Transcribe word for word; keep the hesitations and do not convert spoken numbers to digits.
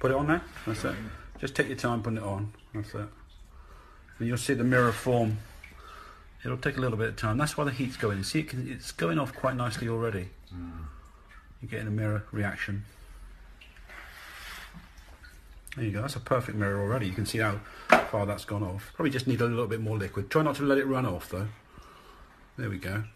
Put it on there. That's it. Just take your time putting it on. That's it. And you'll see the mirror form. It'll take a little bit of time. That's why the heat's going. You see, it can, it's going off quite nicely already. Mm. You're getting a mirror reaction. There you go. That's a perfect mirror already. You can see how far that's gone off. Probably just need a little bit more liquid. Try not to let it run off though. There we go.